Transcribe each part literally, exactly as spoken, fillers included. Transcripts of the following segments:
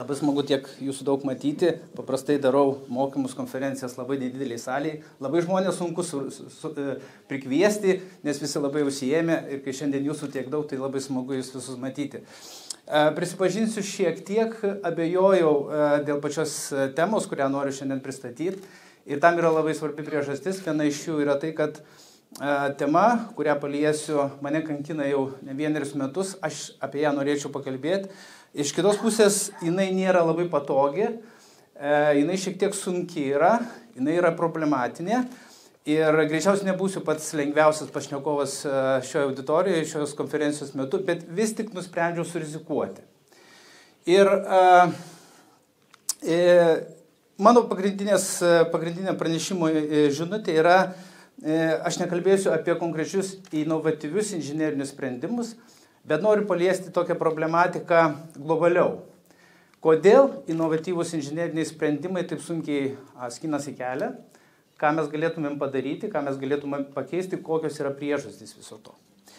Labai smagu tiek jūsų daug matyti, paprastai darau mokymus konferencijas labai nedideliai saliai, labai žmonės sunku su, su, su, prikviesti, nes visi labai užsiėmė ir kai šiandien jūsų tiek daug, tai labai smagu jūs visus matyti. Prisipažinsiu, šiek tiek abejojau dėl pačios temos, kurią noriu šiandien pristatyti ir tam yra labai svarbi priežastis, viena iš jų yra tai, kad tema, kurią paliesiu, mane kankina jau ne vienerius metus, aš apie ją norėčiau pakalbėti. Iš kitos pusės, jinai nėra labai patogi, e, jinai šiek tiek sunki yra, jinai yra problematinė ir greičiausiai nebūsiu pats lengviausias pašnekovas šioje auditorijoje, šios konferencijos metu, bet vis tik nusprendžiau surizikuoti. Ir e, e, mano pagrindinė pranešimo žinutė yra, e, aš nekalbėsiu apie konkrečius inovatyvius inžinerinius sprendimus, bet noriu paliesti tokią problematiką globaliau. Kodėl inovatyvūs inžineriniai sprendimai taip sunkiai skinasi kelią, ką mes galėtumėm padaryti, ką mes galėtumėm pakeisti, kokios yra priežastys viso to.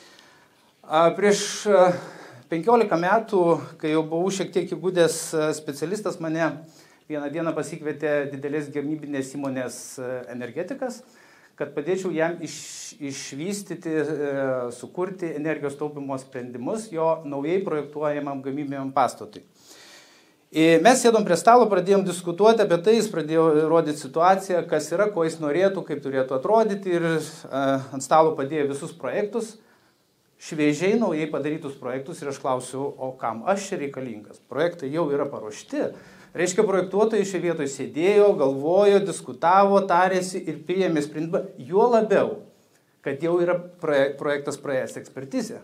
Prieš penkiolika metų, kai jau buvau šiek tiek įgudęs specialistas, mane vieną dieną pasikvietė didelės gamybinės įmonės energetikas, kad padėčiau jam iš, išvystyti, e, sukurti energijos taupimo sprendimus jo naujai projektuojamam gamybiniam pastatui. Ir mes sėdom prie stalo, pradėjom diskutuoti apie tai, jis pradėjo rodyti situaciją, kas yra, ko jis norėtų, kaip turėtų atrodyti ir e, ant stalo padėjo visus projektus, šviežiai naujai padarytus projektus ir aš klausiu, o kam aš čia reikalingas? Projektai jau yra paruošti. Reiškia, projektuotojai šioje vietoje sėdėjo, galvojo, diskutavo, tarėsi ir priėmė sprendimą, juo labiau, kad jau yra projektas praėjęs ekspertizę.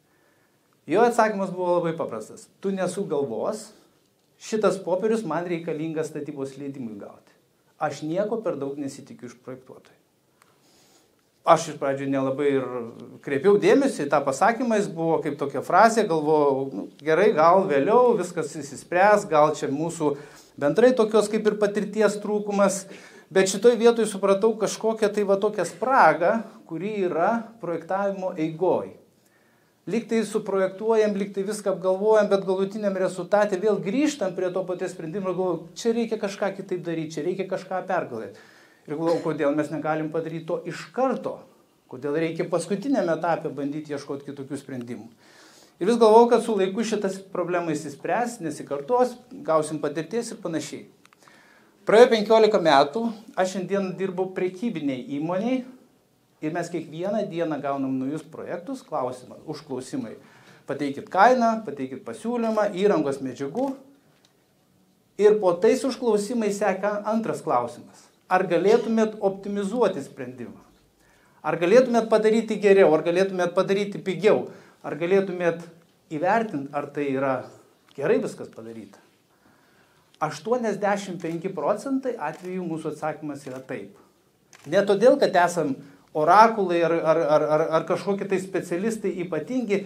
Jo atsakymas buvo labai paprastas. Tu nesu galvos, šitas popierius man reikalingas statybos leidimui gauti. Aš nieko per daug nesitikiu iš projektuotojų. Aš iš pradžių nelabai ir kreipiau dėmesį, tą pasakymą jis buvo kaip tokia frazė, galvojau, nu, gerai, gal vėliau viskas įsispręs, gal čia mūsų bendrai tokios kaip ir patirties trūkumas, bet šitoj vietoj supratau kažkokią tai va tokią spragą, kuri yra projektavimo eigoj. Lygtai suprojektuojam, lygtai viską apgalvojam, bet galutiniam rezultate vėl grįžtam prie to paties sprendimo ir galvojau, čia reikia kažką kitaip daryti, čia reikia kažką pergalvoti. Ir galvoju, kodėl mes negalim padaryti to iš karto, kodėl reikia paskutinėme etape bandyti ieškoti kitokių sprendimų. Ir vis galvoju, kad su laiku šitas problema įsispręs, nesikartos, gausim patirties ir panašiai. Praėjo penkiolika metų, aš šiandien dirbau prekybiniai įmoniai ir mes kiekvieną dieną gaunam naujus projektus, klausimą, užklausimai. Pateikit kainą, pateikit pasiūlymą, įrangos medžiagų ir po tais užklausimais seka antras klausimas. Ar galėtumėt optimizuoti sprendimą? Ar galėtumėt padaryti geriau? Ar galėtumėt padaryti pigiau? Ar galėtumėt įvertinti, ar tai yra gerai viskas padaryta? aštuoniasdešimt penki procentai atvejų mūsų atsakymas yra taip. Ne todėl, kad esam orakulai ar, ar, ar, ar, ar kažkokie tai specialistai ypatingi,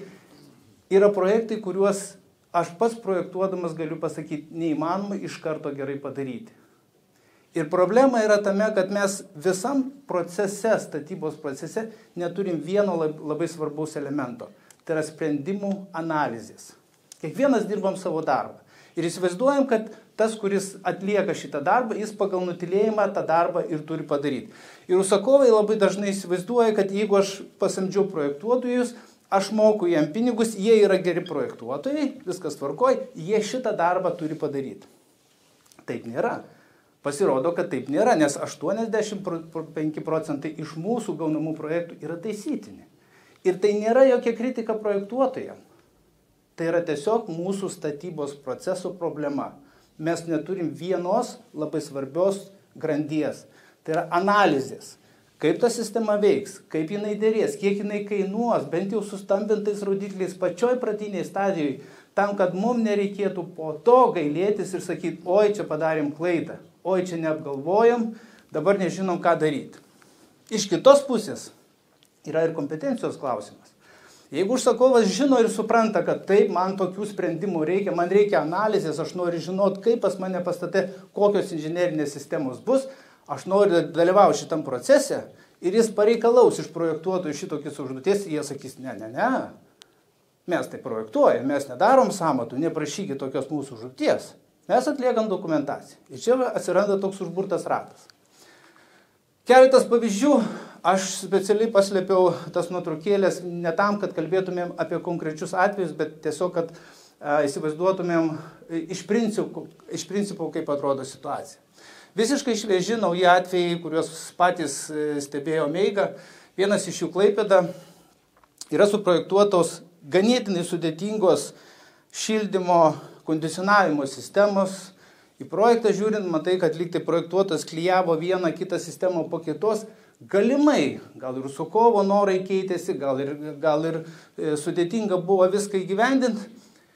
yra projektai, kuriuos aš pats projektuodamas galiu pasakyti, neįmanoma iš karto gerai padaryti. Ir problema yra tame, kad mes visam procese, statybos procese, neturim vieno labai svarbaus elemento. Tai yra sprendimų analizės. Kiekvienas dirbam savo darbą. Ir įsivaizduojam, kad tas, kuris atlieka šitą darbą, jis pagal nutilėjimą tą darbą ir turi padaryti. Ir užsakovai labai dažnai įsivaizduoja, kad jeigu aš pasamdžiau projektuotojus, aš moku jiem pinigus, jie yra geri projektuotojai, viskas tvarkoj, jie šitą darbą turi padaryti. Taip nėra. Pasirodo, kad taip nėra, nes aštuoniasdešimt penki procentai iš mūsų gaunamų projektų yra taisytini. Ir tai nėra jokia kritika projektuotojam. Tai yra tiesiog mūsų statybos proceso problema. Mes neturim vienos labai svarbios grandies. Tai yra analizės. Kaip ta sistema veiks, kaip jinai dėrės, kiek jinai kainuos, bent jau sustambintais rodikliais pačioj pradiniai stadijai, tam, kad mums nereikėtų po to gailėtis ir sakyti, oi, čia padarėm klaidą. Oi, čia neapgalvojam, dabar nežinom, ką daryti. Iš kitos pusės yra ir kompetencijos klausimas. Jeigu užsakovas žino ir supranta, kad taip, man tokių sprendimų reikia, man reikia analizės, aš noriu žinoti, kaip pas mane pastate, kokios inžinerinės sistemos bus, aš noriu dalyvauti šitam procese ir jis pareikalaus iš projektuotojų šitokius užduoties, jie sakys, ne, ne, ne, mes tai projektuojam, mes nedarom sąmatų, neprašykit tokios mūsų užduoties. Mes atliekam dokumentaciją. Ir čia atsiranda toks užburtas ratas. Keletas pavyzdžių, aš specialiai paslėpiau tas nuotraukėlės ne tam, kad kalbėtumėm apie konkrečius atvejus, bet tiesiog, kad a, įsivaizduotumėm iš principų, iš principų, kaip atrodo situacija. Visiškai švieži nauji atvejai, kuriuos patys stebėjo Meiga, vienas iš jų Klaipėda, yra suprojektuotos ganėtinai sudėtingos šildymo kondicionavimo sistemos. Į projektą žiūrint, matai, kad lyg tai projektuotas klijavo vieną kitą sistemą po kitos. Galimai, gal ir užsakovo norai keitėsi, gal ir, gal ir e, sudėtinga buvo viską įgyvendinti.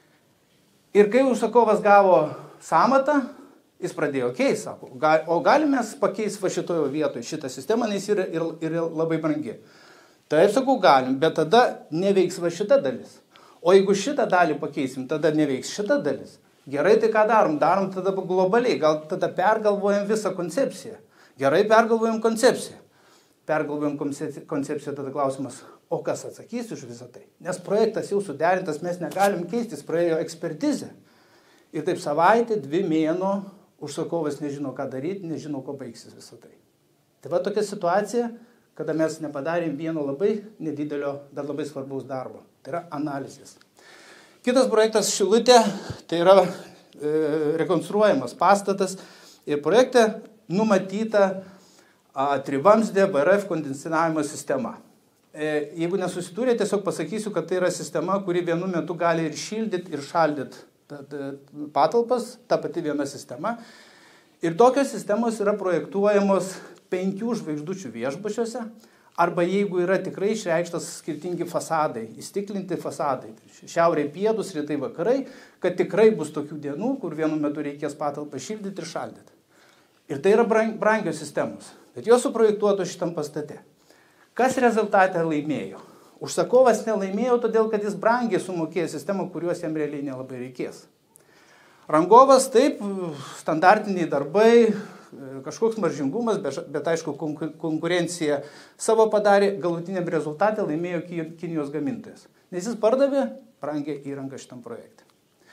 Ir kai užsakovas gavo samatą, jis pradėjo keisti, sako, gal, o galime mes pakeisti va šitojo vietoje šitą sistemą, nes yra ir, ir labai brangi. Taip, sakau, galim, bet tada neveiks va šita dalis. O jeigu šitą dalį pakeisim, tada neveiks šita dalis. Gerai, tai ką darom? Darom tada globaliai, gal tada pergalvojam visą koncepciją. Gerai, pergalvojam koncepciją. Pergalvojam koncepciją, tada klausimas, o kas atsakys už visą tai? Nes projektas jau suderintas, mes negalim keistis, praėjo ekspertizė. Ir taip savaitė, dvi mėno, užsakovas nežino, ką daryti, nežino, ko baigsis visą tai. Tai va tokia situacija, kada mes nepadarėm vieno labai nedidelio, dar labai svarbaus darbo. Tai yra analizės. Kitas projektas Šilutė, tai yra e, rekonstruojamas pastatas ir projekte numatyta a, trivamzdė B R F kondicionavimo sistema. E, jeigu nesusidūrė, tiesiog pasakysiu, kad tai yra sistema, kuri vienu metu gali ir šildyti, ir šaldyti patalpas, ta pati viena sistema. Ir tokios sistemos yra projektuojamos penkių žvaigždučių viešbučiuose, arba jeigu yra tikrai išreikštas skirtingi fasadai, įstiklinti fasadai, šiaurė pietus, rytai vakarai, kad tikrai bus tokių dienų, kur vienu metu reikės patalpą šildyti ir šaldyti. Ir tai yra brangios sistemos, bet jos suprojektuotos šitam pastate. Kas rezultate laimėjo? Užsakovas nelaimėjo, todėl kad jis brangiai sumokėjo sistemą, kuriuos jam realiai nelabai reikės. Rangovas, taip, standartiniai darbai, kažkoks maržingumas, bet, bet aišku, konkurencija savo padarė, galutiniam rezultatė laimėjo Kinijos gamintojas. Nes jis pardavė brangią įrangą šitam projekte.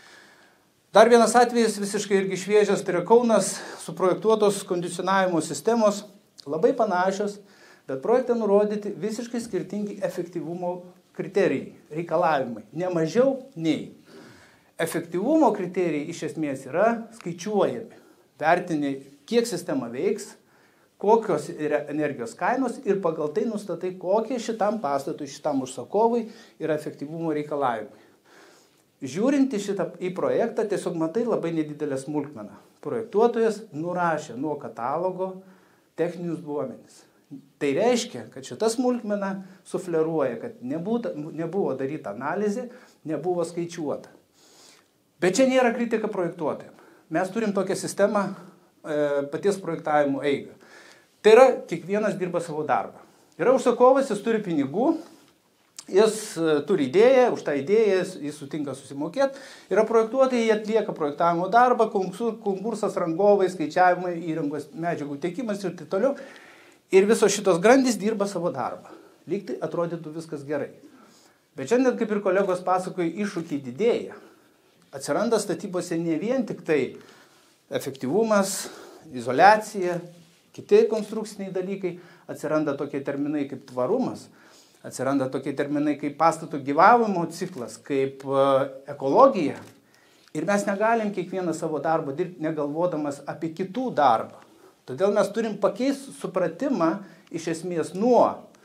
Dar vienas atvejis, visiškai irgi šviežias, tai yra Kaunas, suprojektuotos kondicionavimo sistemos, labai panašios, bet projekte nurodyti visiškai skirtingi efektyvumo kriterijai, reikalavimai, ne mažiau nei. Efektyvumo kriterijai iš esmės yra skaičiuojami, vertini, kiek sistema veiks, kokios yra energijos kainos ir pagal tai nustatai, kokie šitam pastatui, šitam užsakovui yra efektyvumo reikalavimai. Žiūrint į šitą į projektą, tiesiog matai labai nedidelę smulkmeną. Projektuotojas nurašė nuo katalogo techninius duomenis. Tai reiškia, kad šita smulkmena sufleruoja, kad nebuvo, nebuvo daryta analizė, nebuvo skaičiuota. Bet čia nėra kritika projektuotojams. Mes turim tokią sistemą e, paties projektavimo eigą. Tai yra, kiekvienas dirba savo darbą. Yra užsakovas, jis turi pinigų, jis e, turi idėją, už tą idėją jis, jis sutinka susimokėti. Yra projektuotojai, jie atlieka projektavimo darbą, konkursas, rangovai, skaičiavimai, įrangos, medžiagų tiekimas ir taip toliau. Ir visos šitos grandys dirba savo darbą. Lyg tai atrodytų viskas gerai. Bet šiandien, kaip ir kolegos pasakoja, iššūkiai didėja. Atsiranda statybose ne vien tik tai efektyvumas, izoliacija, kiti konstrukciniai dalykai, atsiranda tokie terminai kaip tvarumas, atsiranda tokie terminai kaip pastato gyvavimo ciklas, kaip ekologija. Ir mes negalim kiekvieną savo darbą dirbti negalvodamas apie kitų darbą. Todėl mes turim pakeisti supratimą iš esmės nuo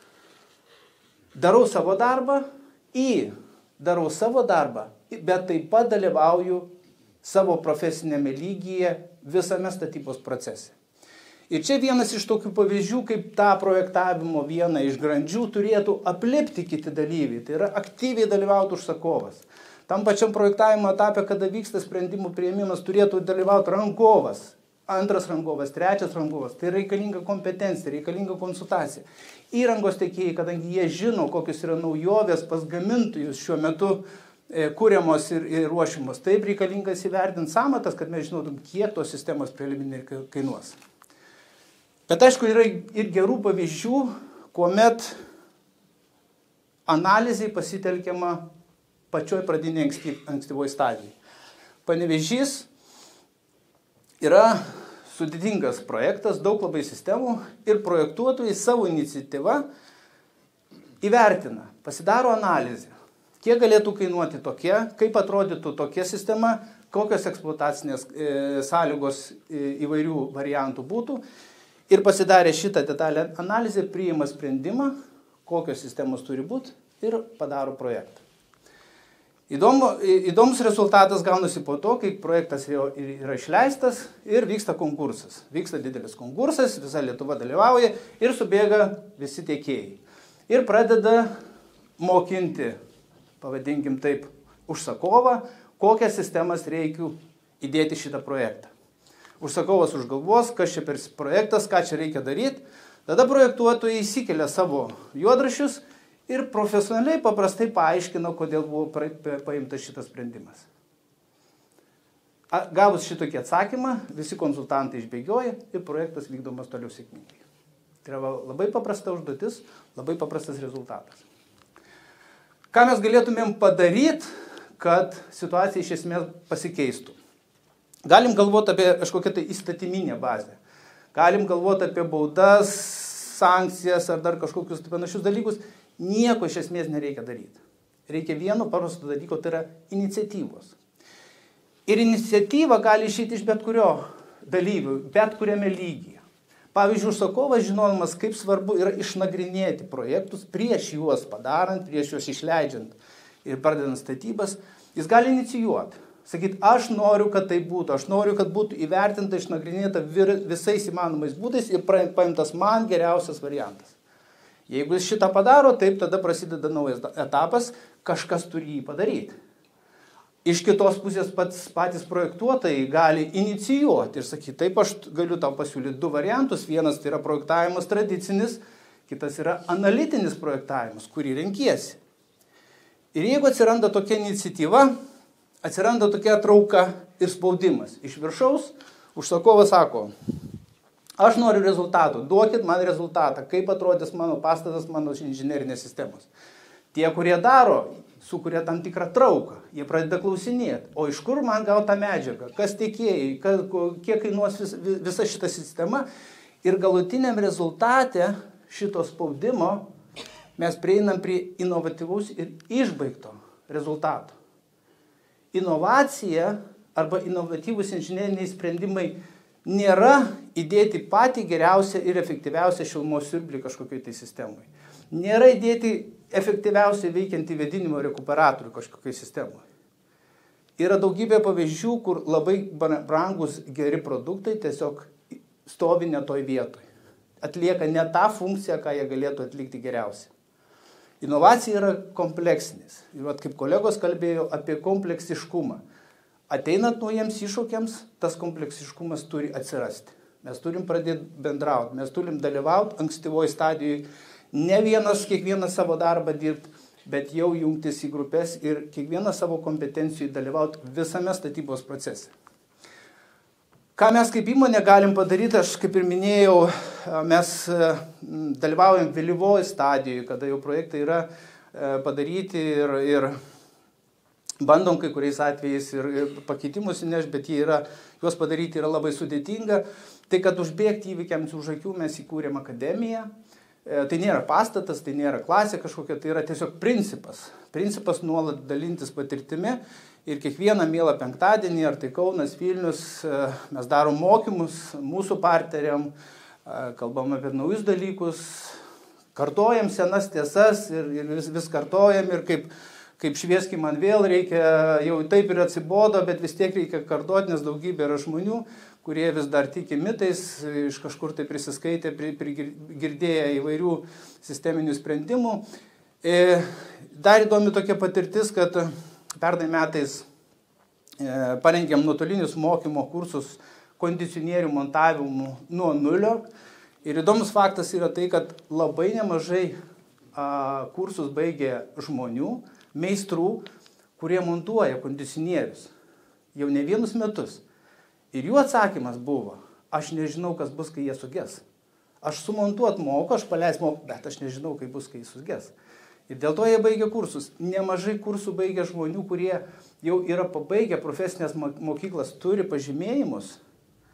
darau savo darbą į darau savo darbą, bet taip pat dalyvauju savo profesinėme lygyje visame statybos procese. Ir čia vienas iš tokių pavyzdžių, kaip tą projektavimo vieną iš grandžių turėtų aplipti kiti dalyviai. Tai yra aktyviai dalyvauti užsakovas. Tam pačiam projektavimo etape, kada vyksta sprendimų priėmimas, turėtų dalyvauti rangovas. Antras rangovas, trečias rangovas. Tai reikalinga kompetencija, reikalinga konsultacija. Įrangos tiekėjai, kadangi jie žino, kokios yra naujovės pas gamintojus šiuo metu e, kūriamos ir, ir ruošimos. Taip reikalingas įvertinti samatas, kad mes žinotum, kiek tos sistemos preliminariai kainuos. Bet aišku, yra ir gerų pavyzdžių, kuomet analizai pasitelkiama pačioj pradinėje ankstyvoje stadijoje. Panevėžys, yra sudėtingas projektas, daug labai sistemų ir projektuotojai savo iniciatyvą įvertina, pasidaro analizę, kiek galėtų kainuoti tokia, kaip atrodytų tokia sistema, kokios eksploatacinės e, sąlygos e, įvairių variantų būtų ir pasidarė šitą detalę analizę, priima sprendimą, kokios sistemos turi būti ir padaro projektą. Įdomu, įdomus rezultatas gaunasi po to, kai projektas jau yra išleistas ir vyksta konkursas. Vyksta didelis konkursas, visa Lietuva dalyvauja ir subėga visi tiekėjai. Ir pradeda mokinti, pavadinkim taip, užsakovą, kokias sistemas reikia įdėti šitą projektą. Užsakovas užgalvos, kas čia per projektas, ką čia reikia daryti. Tada projektuotojai įsikelia savo juodraščius ir profesionaliai paprastai paaiškino, kodėl buvo paimtas šitas sprendimas. Gavus šitokį atsakymą, visi konsultantai išbėgioja ir projektas vykdomas toliau sėkmingai. Tai yra labai paprasta užduotis, labai paprastas rezultatas. Ką mes galėtumėm padaryti, kad situacija iš esmės pasikeistų? Galim galvoti apie kažkokią tai įstatyminę bazę. Galim galvoti apie baudas, sankcijas ar dar kažkokius panašius dalykus. Nieko iš esmės nereikia daryti. Reikia vieno paprasto dalyko, tai yra iniciatyvos. Ir iniciatyva gali išeiti iš bet kurio dalyvių, bet kuriame lygyje. Pavyzdžiui, užsakovas žinodamas, kaip svarbu yra išnagrinėti projektus prieš juos padarant, prieš juos išleidžiant ir pradedant statybas, jis gali inicijuoti. Sakyti, aš noriu, kad tai būtų, aš noriu, kad būtų įvertinta, išnagrinėta visais įmanomais būdais ir paimtas man geriausias variantas. Jeigu jis šitą padaro, taip tada prasideda naujas etapas, kažkas turi jį padaryti. Iš kitos pusės pats, patys projektuotojai gali inicijuoti ir sakyti, taip aš galiu tau pasiūlyti du variantus, vienas tai yra projektavimas tradicinis, kitas yra analitinis projektavimas, kurį renkiesi. Ir jeigu atsiranda tokia iniciatyva, atsiranda tokia trauka ir spaudimas. Iš viršaus užsakovas sako, aš noriu rezultatų, duokit man rezultatą, kaip atrodys mano pastatas, mano inžinerinės sistemos. Tie, kurie daro, sukuria tam tikrą trauką, jie pradeda klausinėti, o iš kur man gauta medžiaga, kas tiekėjai, kas, kiek kainuos vis, visa šita sistema. Ir galutiniam rezultate šito spaudimo mes prieinam prie inovatyvaus ir išbaigto rezultato. Inovacija arba inovatyvūs inžineriniai sprendimai nėra įdėti patį geriausią ir efektyviausią šilumos siurblį kažkokiai tai sistemai. Nėra įdėti efektyviausiai veikiantį vėdinimo rekuperatorių kažkokiai sistemai. Yra daugybė pavyzdžių, kur labai brangus geri produktai tiesiog stovi ne toj vietoj. Atlieka ne tą funkciją, ką jie galėtų atlikti geriausiai. Inovacija yra kompleksinis. Ir vat, kaip kolegos kalbėjo apie kompleksiškumą. Ateinant naujiems iššūkiams, tas kompleksiškumas turi atsirasti. Mes turim pradėti bendrauti, mes turim dalyvauti ankstyvoje stadijoje, ne vienas kiekvieną savo darbą dirbti, bet jau jungtis į grupės ir kiekvieną savo kompetencijų dalyvauti visame statybos procese. Ką mes kaip įmonė galim padaryti, aš kaip ir minėjau, mes dalyvaujam vėlyvoje stadijoje, kada jau projektai yra padaryti ir, ir bandom kai kuriais atvejais ir, ir pakeitimus įnešti, bet jie yra, juos padaryti yra labai sudėtinga. Tai kad užbėgti įvykiams už akių mes įkūrėm akademiją. Tai nėra pastatas, tai nėra klasė kažkokia, tai yra tiesiog principas. Principas nuolat dalintis patirtimi ir kiekvieną mielą penktadienį, ar tai Kaunas, Vilnius, mes darom mokymus mūsų partneriam, kalbam apie naujus dalykus, kartojam senas tiesas ir, ir vis, vis kartojam ir kaip, kaip švieski man vėl reikia, jau taip ir atsibodo, bet vis tiek reikia kartoti, nes daugybė yra žmonių, kurie vis dar tiki mitais, iš kažkur tai prisiskaitė, girdėję įvairių sisteminių sprendimų. Dar įdomi tokia patirtis, kad pernai metais parengėm nuotolinius mokymo kursus kondicionierių montavimų nuo nulio. Ir įdomus faktas yra tai, kad labai nemažai kursus baigė žmonių, meistrų, kurie montuoja kondicionierius jau ne vienus metus. Ir jų atsakymas buvo, aš nežinau, kas bus, kai jie suges. Aš sumontuot moku, aš paleis moku, bet aš nežinau, kaip bus, kai jis suges. Ir dėl to jie baigia kursus. Nemažai kursų baigia žmonių, kurie jau yra pabaigę profesinės mokyklas, turi pažymėjimus,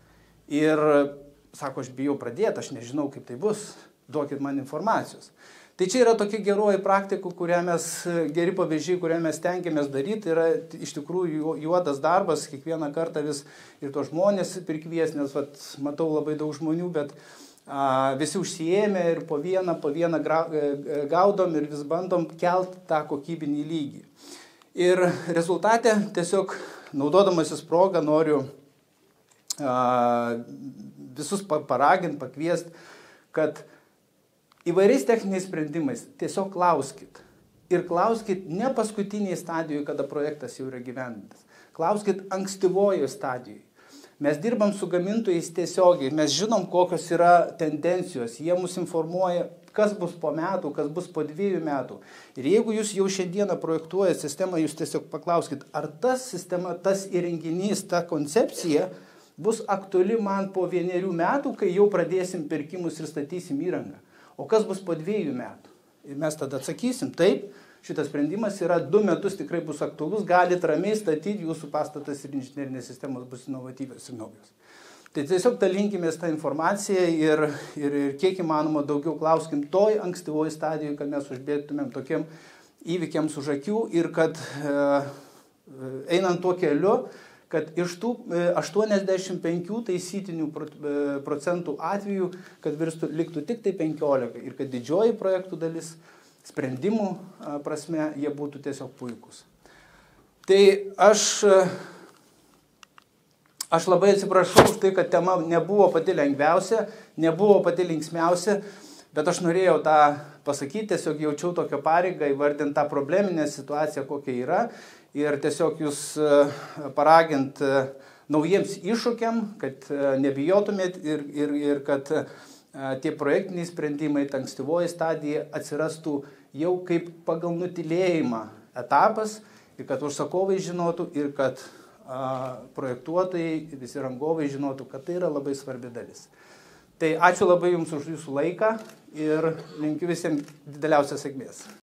Ir sako, aš bijau pradėti, aš nežinau, kaip tai bus, duokit man informacijos. Tai čia yra tokia geroji praktika, kurią mes, geri pavyzdžiai, kurią mes tenkiamės daryti, yra iš tikrųjų juodas darbas, kiekvieną kartą vis ir to žmonės prikvies, nes vat, matau labai daug žmonių, bet a, visi užsiėmė ir po vieną, po vieną gra, gaudom ir vis bandom kelt tą kokybinį lygį. Ir rezultate tiesiog naudodamasis progą noriu a, visus paraginti, pakviesti, kad įvairiais techniniais sprendimais tiesiog klauskit. Ir klauskit ne paskutiniai stadijoje, kada projektas jau yra gyvendintas. Klauskit ankstyvojoje stadijoje. Mes dirbam su gamintojais tiesiogiai, mes žinom, kokios yra tendencijos. Jie mus informuoja, kas bus po metų, kas bus po dviejų metų. Ir jeigu jūs jau šiandieną projektuojate sistemą, jūs tiesiog paklauskit, ar tas sistema, tas įrenginys, ta koncepcija bus aktuali man po vienerių metų, kai jau pradėsim pirkimus ir statysim įrangą. O kas bus po dviejų metų? Ir mes tada atsakysim, taip, šitas sprendimas yra du metus tikrai bus aktualus, galit ramiai statyti, jūsų pastatas ir inžinerinės sistemos bus inovatyvios ir naujos. Tai tiesiog dalinkimės tą informaciją ir, ir, ir kiek įmanoma daugiau klauskim toj ankstyvoj stadijoje, kad mes užbėgtumėm tokiem įvykiams už akių ir kad e, einant tuo keliu, kad iš tų aštuoniasdešimt penkių taisytinių procentų atvejų, kad virstų, liktų tik tai penkiolika ir kad didžioji projektų dalis sprendimų prasme jie būtų tiesiog puikus. Tai aš, aš labai atsiprašau už tai, kad tema nebuvo pati lengviausia, nebuvo pati linksmiausia, bet aš norėjau tą pasakyti, tiesiog jaučiau tokią pareigą įvardinti tą probleminę situaciją, kokia yra. Ir tiesiog jūs paragint naujiems iššūkiam, kad nebijotumėt ir, ir, ir kad tie projektiniai sprendimai, ta ankstyvoji stadija atsirastų jau kaip pagal nutylėjimą etapas ir kad užsakovai žinotų ir kad a, projektuotojai, visi rangovai žinotų, kad tai yra labai svarbi dalis. Tai ačiū labai Jums už Jūsų laiką ir linkiu visiems dideliausios sėkmės.